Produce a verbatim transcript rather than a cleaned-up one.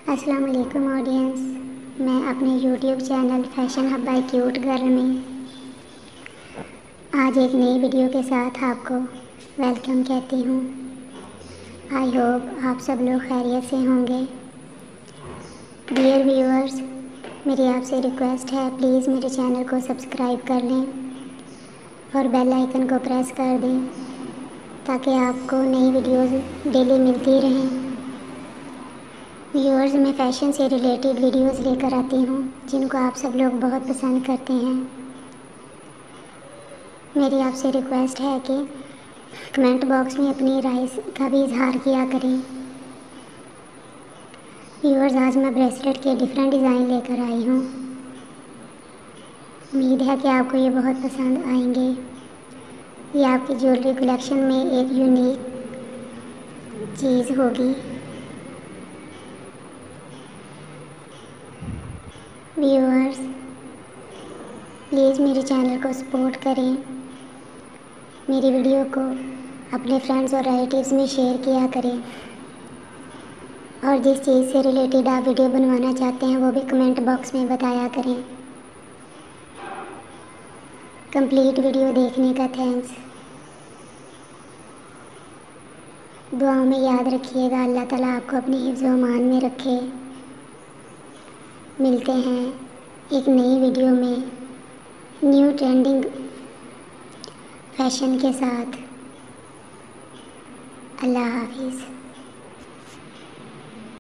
अस्सलाम वालेकुम ऑडियंस। मैं अपने YouTube channel fashion hub by cute girl में आज एक नई वीडियो के साथ आपको वेलकम कहती हूँ। आई होप आप सब लोग खैरियत से होंगे। डियर व्यूअर्स, मेरी आपसे रिक्वेस्ट है, प्लीज़ मेरे चैनल को सब्सक्राइब कर लें और बेल आइकन को प्रेस कर दें ताकि आपको नई वीडियोज़ डेली मिलती रहें। व्यूअर्स, मैं फ़ैशन से रिलेटेड वीडियोस लेकर आती हूँ जिनको आप सब लोग बहुत पसंद करते हैं। मेरी आपसे रिक्वेस्ट है कि कमेंट बॉक्स में अपनी राय का भी इजहार किया करें। व्यूअर्स, आज मैं ब्रेसलेट के डिफरेंट डिज़ाइन लेकर आई हूँ। उम्मीद है कि आपको ये बहुत पसंद आएंगे। ये आपकी ज्वेलरी कलेक्शन में एक यूनिक चीज़ होगी। व्यूअर्स, प्लीज़ मेरे चैनल को सपोर्ट करें। मेरी वीडियो को अपने फ्रेंड्स और रिलेटिव्स में शेयर किया करें और जिस चीज़ से रिलेटेड आप वीडियो बनवाना चाहते हैं वो भी कमेंट बॉक्स में बताया करें। कंप्लीट वीडियो देखने का थैंक्स। दुआओं में याद रखिएगा। अल्लाह ताला आपको अपनी हिफ्ज़ व अमान में रखे। मिलते हैं एक नई वीडियो में न्यू ट्रेंडिंग फैशन के साथ। अल्लाह हाफिज़।